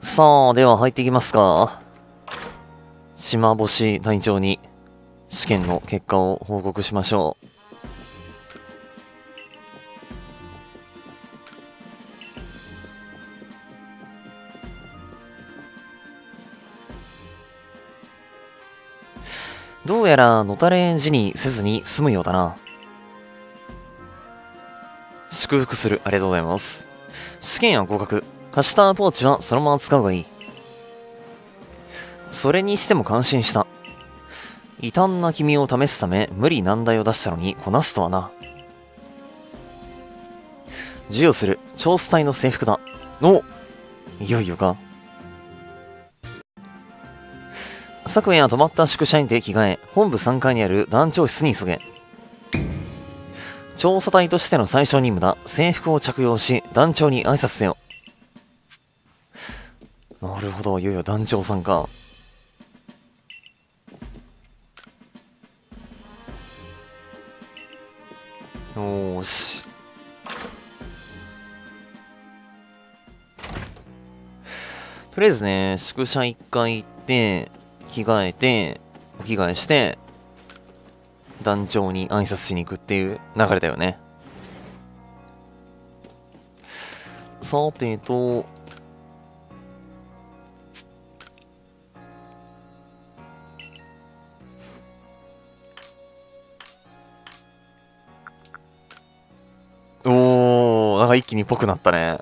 さあ、では入っていきますか。島星隊長に試験の結果を報告しましょう。どうやらのたれ死にせずに済むようだな。祝福する。ありがとうございます。試験は合格。貸したポーチはそのまま使うがいい。それにしても感心した。異端な君を試すため無理難題を出したのにこなすとはな。授与する。調査隊の制服だ。お、いよいよか。昨夜泊まった宿舎にて着替え、本部3階にある団長室に急げ。調査隊としての最小任務だ。制服を着用し、団長に挨拶せよ。なるほど、いよいよ団長さんか。よーし。とりあえずね、宿舎1回行って、着替えて、お着替えして、団長に挨拶しに行くっていう流れだよね。さてと、おー、なんか一気にぽくなったね。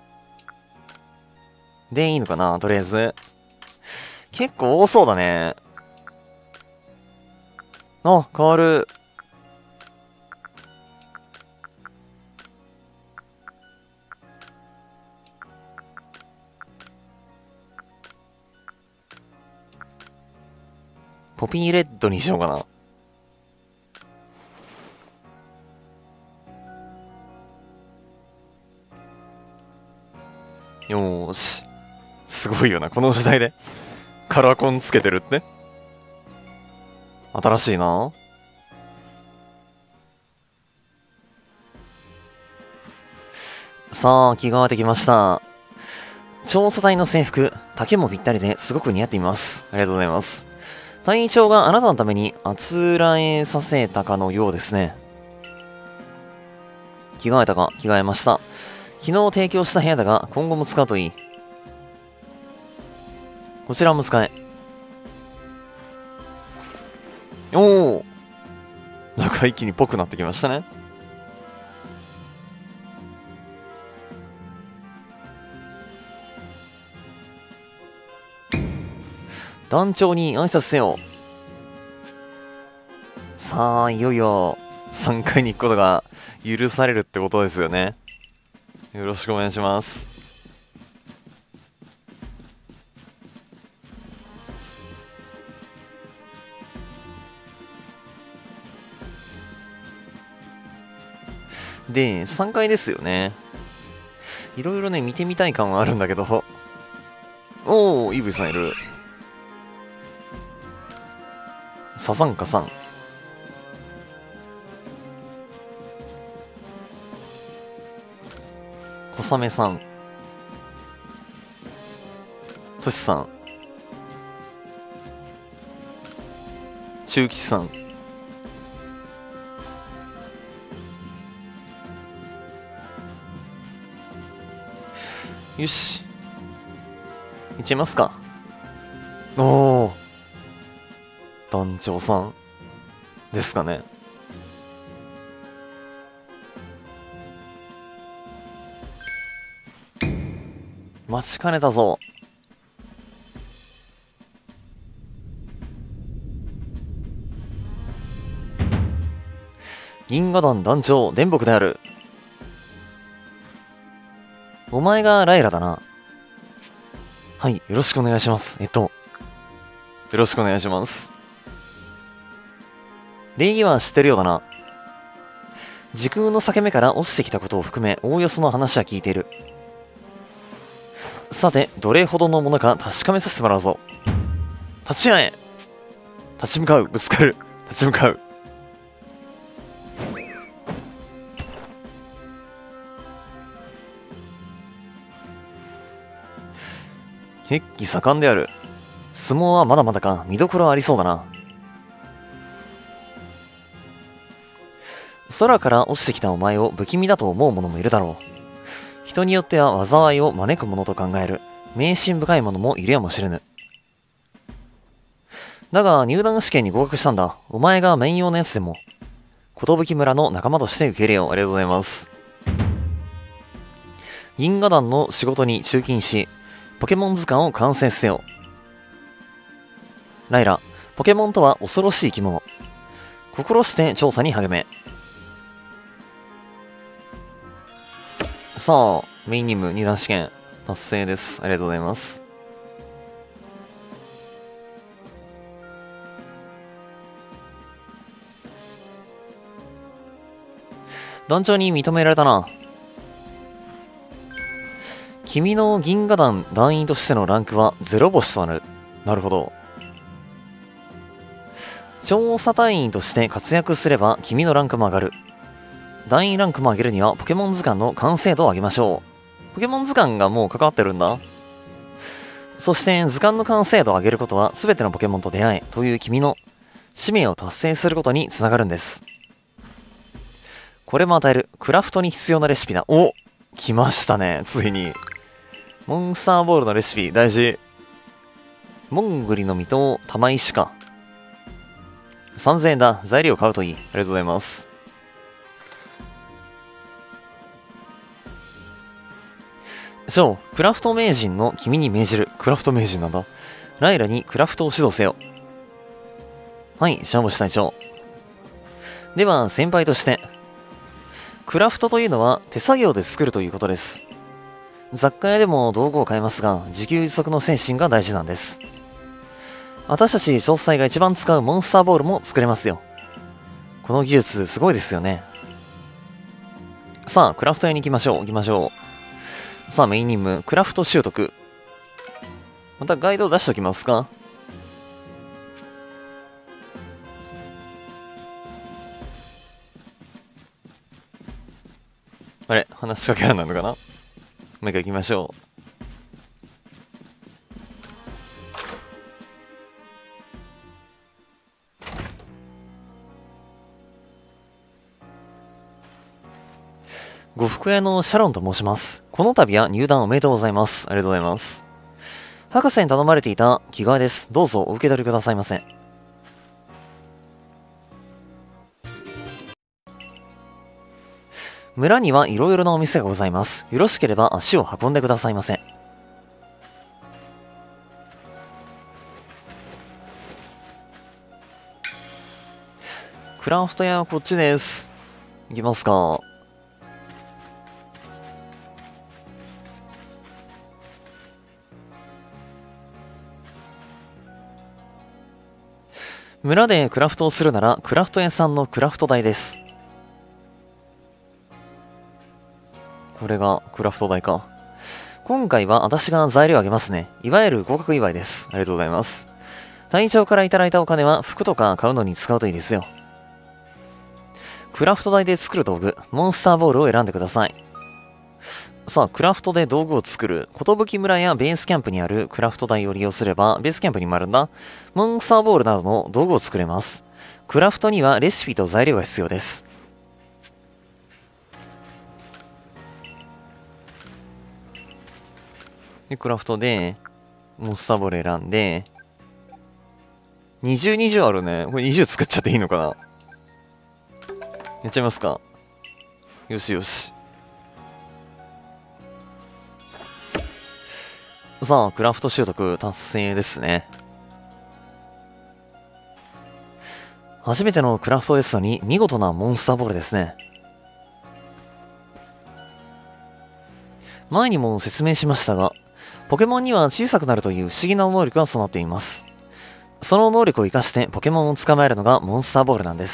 で、いいのかなとりあえず。結構多そうだね。あ、変わる。ポピーレッドにしようかな。よーし。すごいよな、この時代で。カラコンつけてるって。新しいな。さあ、着替えてきました。調査隊の制服、丈もぴったりですごく似合っています。ありがとうございます。隊長があなたのためにあつらえさせたかのようですね。着替えたか、着替えました。昨日提供した部屋だが、今後も使うといい。こちらも使え。おお、なんか一気にぽくなってきましたね。団長に挨拶せよ。さあ、いよいよ3階に行くことが許されるってことですよね。よろしくお願いします。で、3階ですよね。いろいろね、見てみたい感はあるんだけど。おー、イブさんいる。ササンカさん。小雨さん。トシさん。中吉さん。よし。いっちゃいますか。おー。団長さんですかね。待ちかねたぞ。銀河団団長電木である。お前がライラだな。はい、よろしくお願いします。よろしくお願いします。礼儀は知ってるようだな。時空の裂け目から落ちてきたことを含め、おおよその話は聞いている。さて、どれほどのものか確かめさせてもらうぞ。立ち会え。立ち向かう。ぶつかる。立ち向かう。 血気盛んである。相撲はまだまだか。見どころありそうだな。空から落ちてきたお前を不気味だと思う者もいるだろう。人によっては災いを招くものと考える迷信深い者もいるやもしれぬ。だが入団試験に合格したんだ。お前が面用のやつでも寿村の仲間として受け入れよう。ありがとうございます。銀河団の仕事に中勤しポケモン図鑑を完成せよ。ライラ、ポケモンとは恐ろしい生き物。心して調査に励め。さあ、メイン任務入団試験達成です。ありがとうございます。団長に認められたな。君の銀河団団員としてのランクは0星となる。なるほど。調査隊員として活躍すれば君のランクも上がる。団員ランクも上げるにはポケモン図鑑の完成度を上げましょう。ポケモン図鑑がもう関わってるんだ。そして図鑑の完成度を上げることは全てのポケモンと出会えという君の使命を達成することにつながるんです。これも与えるクラフトに必要なレシピだ。お、来ましたね。ついに。モンスターボールのレシピ大事。モングリの実と玉石か。3000円だ。材料買うといい。ありがとうございます。クラフト名人の君に命じる。クラフト名人なんだ。ライラにクラフトを指導せよ。はい、シャンボシ隊長。では、先輩として。クラフトというのは手作業で作るということです。雑貨屋でも道具を買えますが、自給自足の精神が大事なんです。私たち調査隊が一番使うモンスターボールも作れますよ。この技術すごいですよね。さあ、クラフト屋に行きましょう。さあ、メイン任務、クラフト習得。またガイドを出しておきますか。あれ、話しかけられないのかな。もう一回行きましょう。呉服屋のシャロンと申します。この度は入団おめでとうございます。ありがとうございます。博士に頼まれていた着替えです。どうぞお受け取りくださいませ。村にはいろいろなお店がございます。よろしければ足を運んでくださいませ。クラフト屋はこっちです。行きますか。村でクラフトをするならクラフト屋さんのクラフト代です。これがクラフト代か。今回は私が材料あげますね。いわゆる合格祝いです。ありがとうございます。隊長からいただいたお金は服とか買うのに使うといいですよ。クラフト台で作る道具、モンスターボールを選んでください。さあ、クラフトで道具を作る。寿村やベースキャンプにあるクラフト台を利用すれば、ベースキャンプにもあるんだ。モンスターボールなどの道具を作れます。クラフトにはレシピと材料が必要です。で、クラフトで、モンスターボール選んで、20あるね。これ20作っちゃっていいのかな。やっちゃいますか。よしよし。さあ、クラフト習得達成ですね。初めてのクラフトですのに、見事なモンスターボールですね。前にも説明しましたが、ポケモンには小さくなるという不思議な能力が備わっています。その能力を生かしてポケモンを捕まえるのがモンスターボールなんです。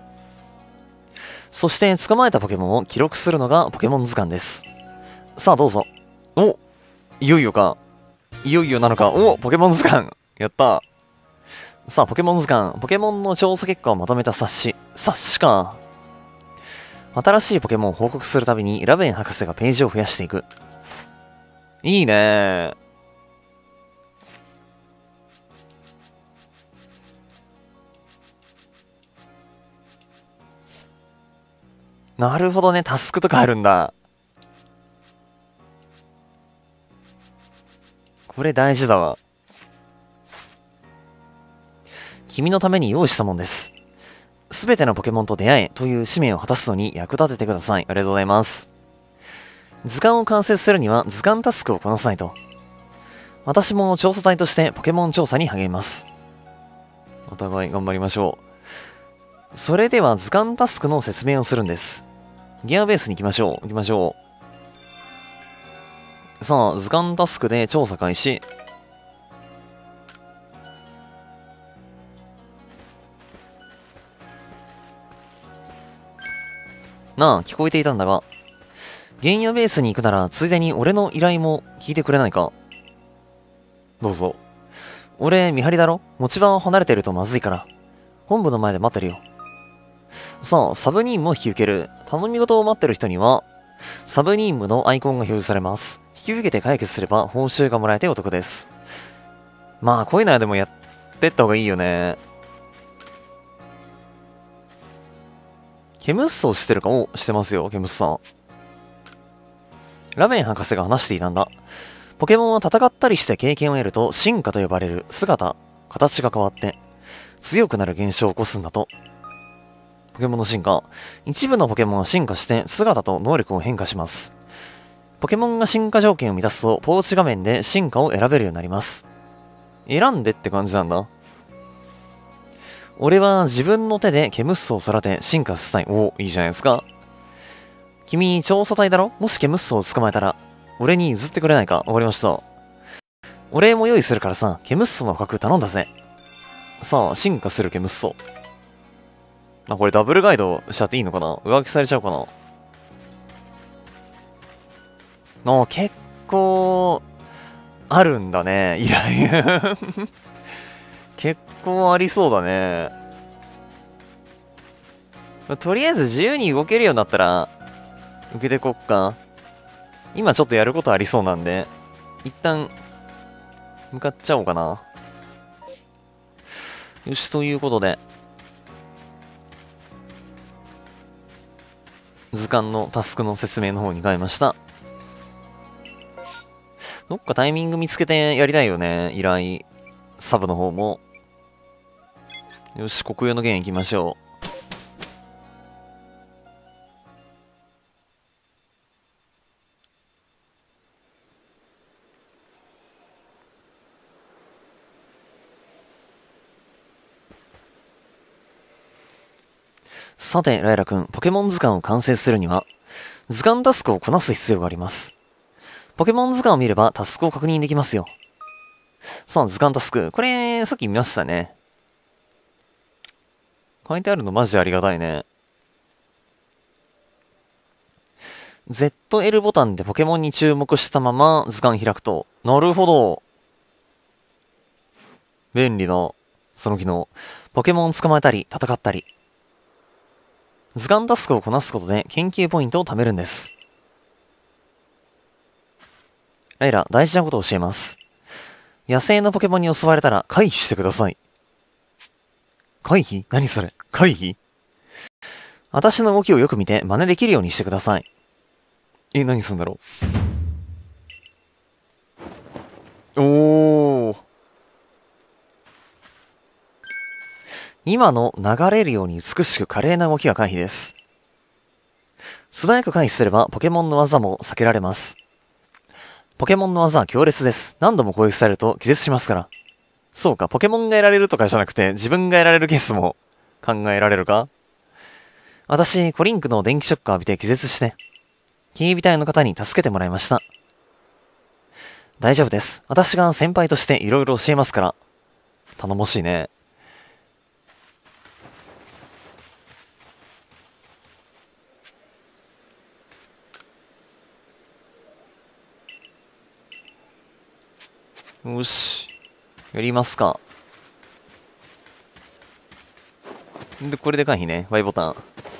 そして捕まえたポケモンを記録するのがポケモン図鑑です。さあどうぞ。お、いよいよか。いよいよなのか。お、ポケモン図鑑。やった。さあ、ポケモン図鑑。ポケモンの調査結果をまとめた冊子。冊子か。新しいポケモンを報告するたびにラベン博士がページを増やしていく。いいね。 なるほどね、タスクとかあるんだ。これ大事だわ。君のために用意したもんです。すべてのポケモンと出会えという使命を果たすのに役立ててください。ありがとうございます。図鑑を完成するには図鑑タスクをこなさないと。私も調査隊としてポケモン調査に励みます。お互い頑張りましょう。それでは図鑑タスクの説明をするんです。ギアベースに行きましょう。行きましょう。さあ、図鑑タスクで調査開始。なあ、聞こえていたんだが、原野ベースに行くなら、ついでに俺の依頼も聞いてくれないか。どうぞ。俺、見張りだろ？持ち場を離れてるとまずいから。本部の前で待ってるよ。さあ、サブニームを引き受ける。頼み事を待ってる人には、サブニームのアイコンが表示されます。引き受けて解決すれば報酬がもらえてお得です。まあ、こういうのはでもやってった方がいいよね。ケムッソしてるか？お、してますよ、ケムッソさん。ラメン博士が話していたんだ。ポケモンは戦ったりして経験を得ると進化と呼ばれる姿、形が変わって強くなる現象を起こすんだと。ポケモンの進化。一部のポケモンは進化して姿と能力を変化します。ポケモンが進化条件を満たすとポーチ画面で進化を選べるようになります。選んでって感じなんだ。俺は自分の手でケムッソを育て進化させたい。お、いいじゃないですか。君、調査隊だろ？もしケムッソを捕まえたら、俺に譲ってくれないか？わかりました。お礼も用意するからさ、ケムッソの捕獲頼んだぜ。さあ、進化するケムッソ。あ、これダブルガイドしちゃっていいのかな？浮気されちゃうかな？結構、あるんだね、依頼。結構ありそうだね。とりあえず自由に動けるようになったら、受けてこっか。今ちょっとやることありそうなんで、一旦、向かっちゃおうかな。よし、ということで、図鑑のタスクの説明の方に変えました。どっかタイミング見つけてやりたいよね、依頼。サブの方も。よし、国有の弦行きましょう。さて、ライラくん、ポケモン図鑑を完成するには、図鑑タスクをこなす必要があります。ポケモン図鑑を見ればタスクを確認できますよ。さあ、図鑑タスク。これ、さっき見ましたね。書いてあるのマジでありがたいね。ZL ボタンでポケモンに注目したまま図鑑開くと。なるほど。便利な、その機能。ポケモンを捕まえたり、戦ったり。図鑑タスクをこなすことで研究ポイントを貯めるんです。ライラ、大事なことを教えます。野生のポケモンに襲われたら回避してください。回避？何それ？回避？私の動きをよく見て真似できるようにしてください。何すんだろう。おー。今の流れるように美しく華麗な動きが回避です。素早く回避すればポケモンの技も避けられます。ポケモンの技は強烈です。何度も攻撃されると気絶しますから。そうか、ポケモンがやられるとかじゃなくて自分がやられるケースも考えられるか？私、コリンクの電気ショックを浴びて気絶して、警備隊の方に助けてもらいました。大丈夫です。私が先輩として色々教えますから。頼もしいね。よし。やりますか。で、これで回避ね。Y ボタン。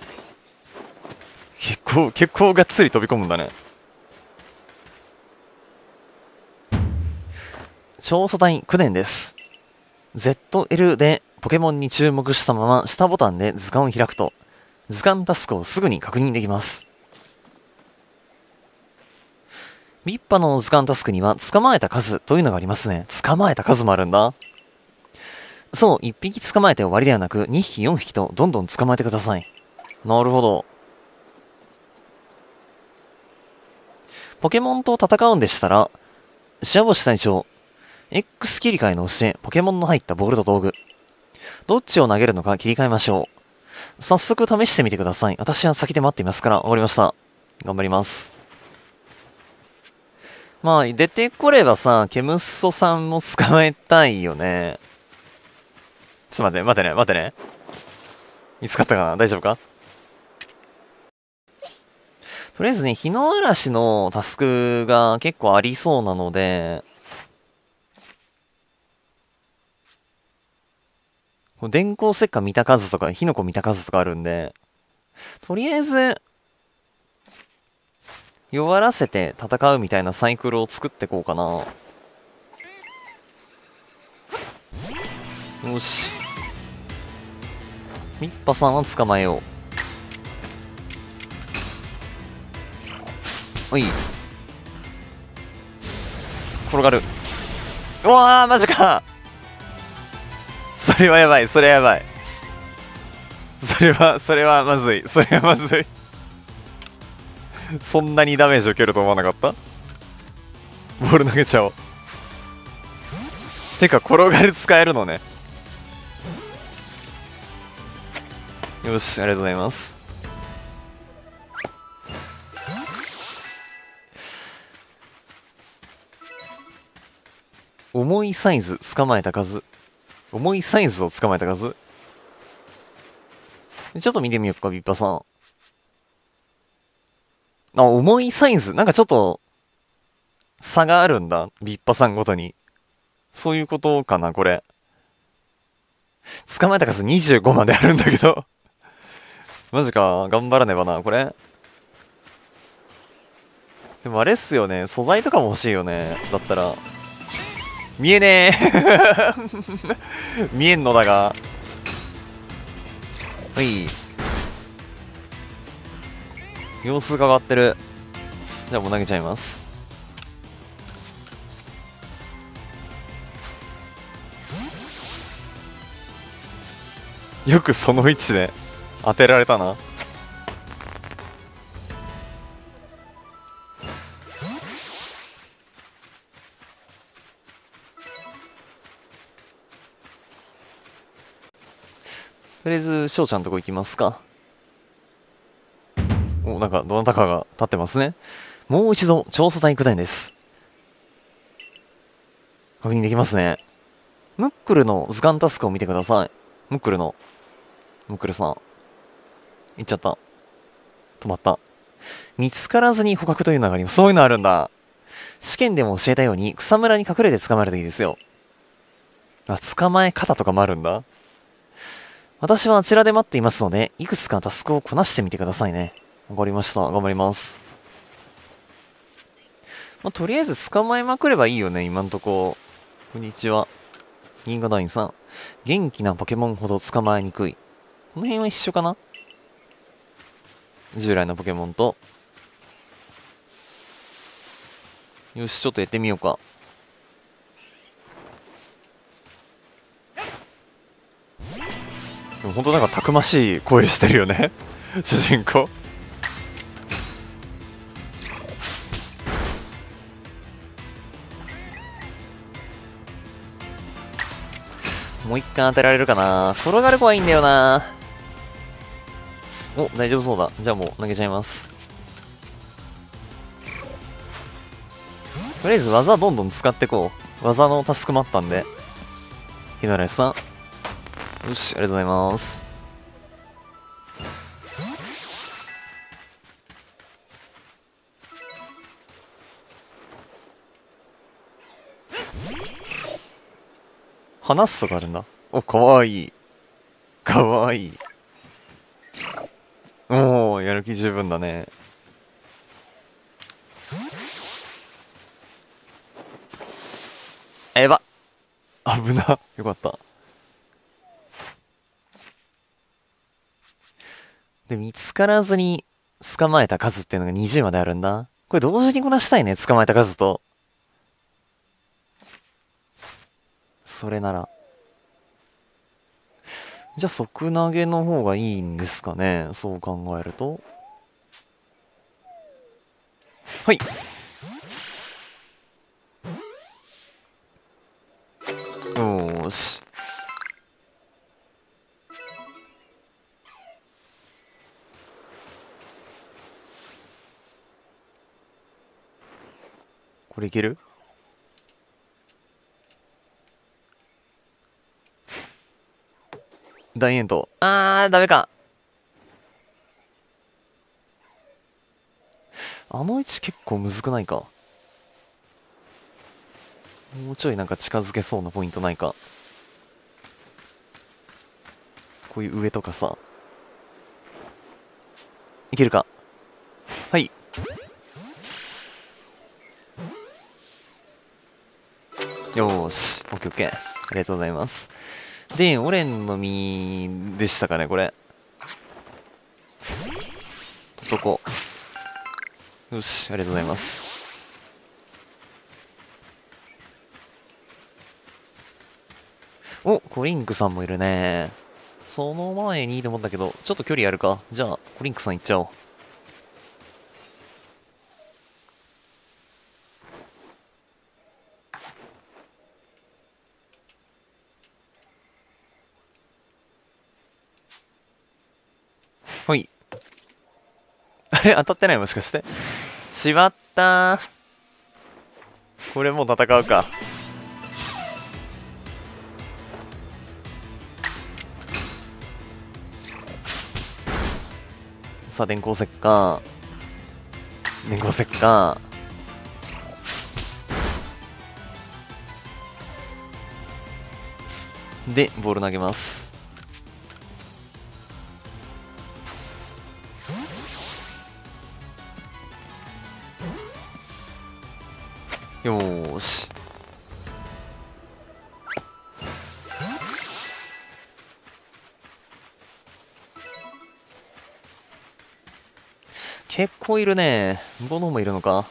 結構がっつり飛び込むんだね。調査隊9年です。ZL でポケモンに注目したまま下ボタンで図鑑を開くと、 図鑑タスクをすぐに確認できます。ビッパの図鑑タスクには捕まえた数というのがありますね。捕まえた数もあるんだ。そう、1匹捕まえて終わりではなく、2匹4匹とどんどん捕まえてください。なるほど。ポケモンと戦うんでしたら、シアボシ隊長、X 切り替えの教え、ポケモンの入ったボールと道具。どっちを投げるのか切り替えましょう。早速試してみてください。私は先で待っていますから、終わりました。頑張ります。まあ、出てこればさ、ケムッソさんも捕まえたいよね。ちょっと待ってね、待ってね。見つかったかな、大丈夫か。とりあえずね、日の嵐のタスクが結構ありそうなので、電光石火見た数とか、火の粉見た数とかあるんで、とりあえず、弱らせて戦うみたいなサイクルを作っていこうかな。よし。ミッパさんは捕まえよう。おい。転がる。うわー、マジか。それはやばい、それはやばい。それはまずい。それはまずい。そんなにダメージ受けると思わなかった。ボール投げちゃおう。てか、転がる使えるのね。よし、ありがとうございます。重いサイズ捕まえた数。重いサイズを捕まえた数。ちょっと見てみよっか、ビッパさん。あ、重いサイズ。なんかちょっと、差があるんだ。ビッパさんごとに。そういうことかな、これ。捕まえた数25まであるんだけど。マジか、頑張らねばな、これ。でもあれっすよね。素材とかも欲しいよね。だったら。見えねえ見えんのだが。はい。様子が上がってる。じゃあもう投げちゃいます。よくその位置で当てられたな。とりあえず、翔ちゃんのとこ行きますか。お、なんか、どなたかが立ってますね。もう一度、調査隊九段です。確認できますね。ムックルの図鑑タスクを見てください。ムックルの。ムックルさん。行っちゃった。止まった。見つからずに捕獲というのがあります。そういうのあるんだ。試験でも教えたように、草むらに隠れて捕まえるといいですよ。あ、捕まえ方とかもあるんだ。私はあちらで待っていますので、いくつかタスクをこなしてみてくださいね。わかりました。頑張ります。まあ、とりあえず捕まえまくればいいよね、今んとこ。こんにちは。銀河団員さん。元気なポケモンほど捕まえにくい。この辺は一緒かな。従来のポケモンと。よし、ちょっとやってみようか。でも本当なんかたくましい声してるよね主人公。もう一回当てられるかな。転がる子はいいんだよな。お、大丈夫そうだ。じゃあもう投げちゃいます。とりあえず技どんどん使ってこう。技のタスクもあったんで。ひならしさん。よし、ありがとうございます。話すとかあるんだ。お、かわいい。かわいい。おー、やる気十分だね。やば危な。よかった。 で、見つからずに捕まえた数っていうのが20まであるんだ。これ同時にこなしたいね、捕まえた数と。それなら。じゃあ即投げの方がいいんですかね。そう考えると。はい。よーし。これいける？大エンド。ダメか。あの位置結構むずくないか。もうちょいなんか近づけそうなポイントないか。こういう上とかさ。いけるか。はい。よーし。オッケーオッケー。ありがとうございます。で、オレンの実でしたかね、これ。取っとこう。よし、ありがとうございます。お、コリンクさんもいるね。その前にと思ったけど、ちょっと距離あるか。じゃあ、コリンクさん行っちゃおう。ほい。あれ当たってないもしかして。しまったー。これもう戦うか。さあ、電光石火。電光石火。で、ボール投げます。よーし。結構いるね。向こうの方もいるのか。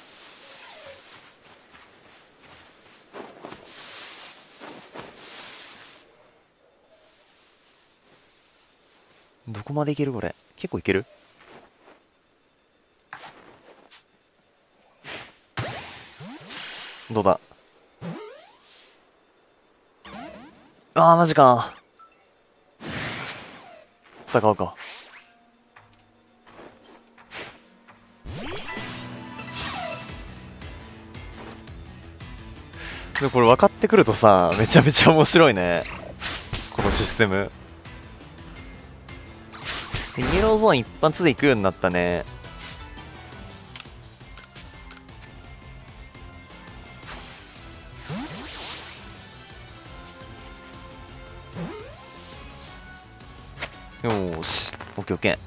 どこまでいけるこれ。結構いける？どうだ？マジか。戦うか。でもこれ分かってくるとさ、めちゃめちゃ面白いね。このシステム。イエローゾーン一発で行くようになったね。よーし。オッケーオッケ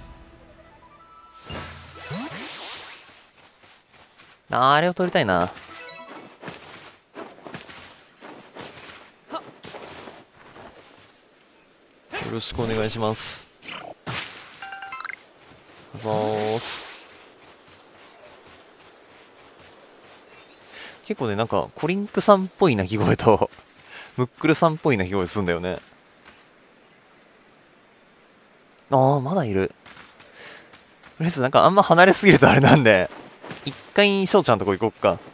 ー。あれを取りたいな。よろしくお願いします。ーす。結構ね、なんか、コリンクさんっぽい鳴き声と、ムックルさんっぽい鳴き声するんだよね。まだいる。とりあえず、なんかあんま離れすぎるとあれなんで、一回、翔ちゃんのとこ行こっか。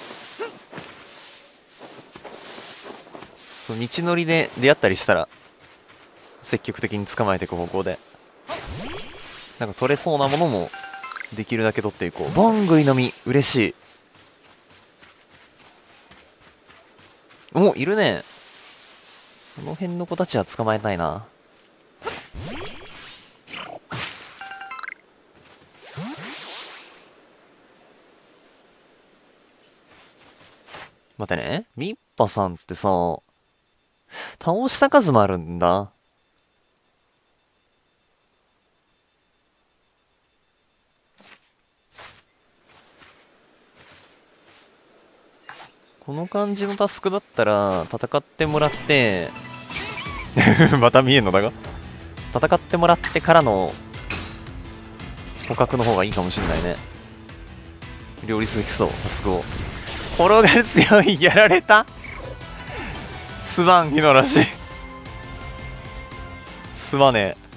道のりで出会ったりしたら、積極的に捕まえていく方向で。なんか取れそうなものも、できるだけ取っていこう。ボングイの実、嬉しい。いるね。この辺の子たちは捕まえたいな。待ってね。リッパさんってさ、倒した数もあるんだ。この感じのタスクだったら、戦ってもらって、また見えんのだが戦ってもらってからの捕獲の方がいいかもしんないね。両立できそう。タスクを転がる強い。やられた。すまん、ヒノラシ。すまねえ。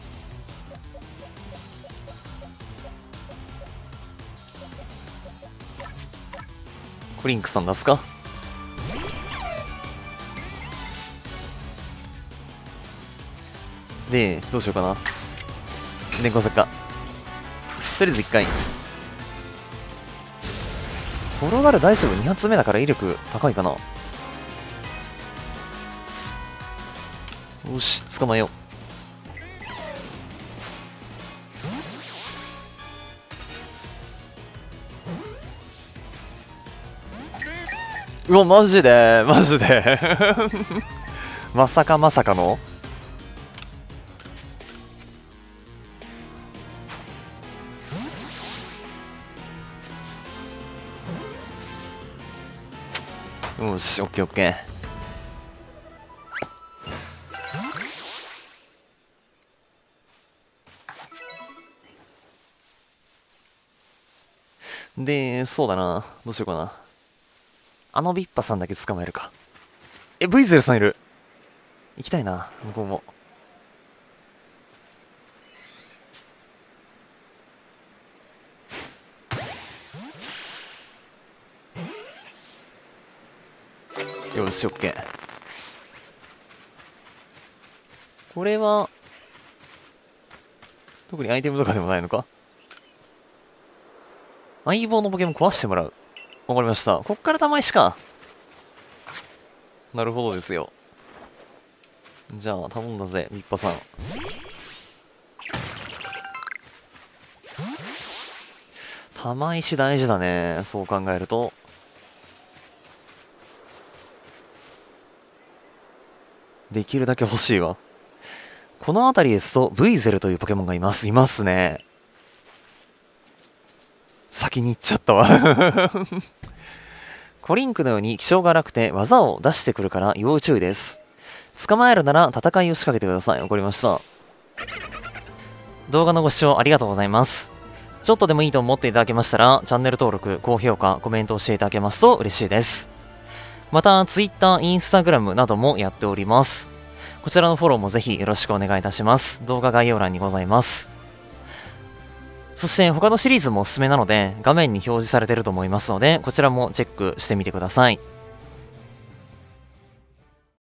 コリンクさん出すか。で、どうしようかな。電光石火。とりあえず1回。転がる大丈夫。2発目だから威力高いかな。よし、捕まえよう。うわ、マジでマジでまさかまさかの。よし、オッケーオッケー。で、そうだな。どうしようかな。あのビッパさんだけ捕まえるか。ブイゼルさんいる。行きたいな、向こうも。よし、オッケー。これは、特にアイテムとかでもないのか。相棒のポケモン壊してもらう。わかりました。こっから玉石か。なるほどですよ。じゃあ、頼んだぜ、ビッパさん。玉石大事だね。そう考えると。できるだけ欲しいわ。この辺りですと、ブイゼルというポケモンがいます。いますね。先に行っちゃったわコリンクのように気性が荒くて技を出してくるから要注意です。捕まえるなら戦いを仕掛けてください。わかりました。動画のご視聴ありがとうございます。ちょっとでもいいと思っていただけましたら、チャンネル登録、高評価、コメントをしていただけますと嬉しいです。また、Twitter、Instagram などもやっております。こちらのフォローもぜひよろしくお願いいたします。動画概要欄にございます。そして他のシリーズもおすすめなので、画面に表示されていると思いますので、こちらもチェックしてみてください。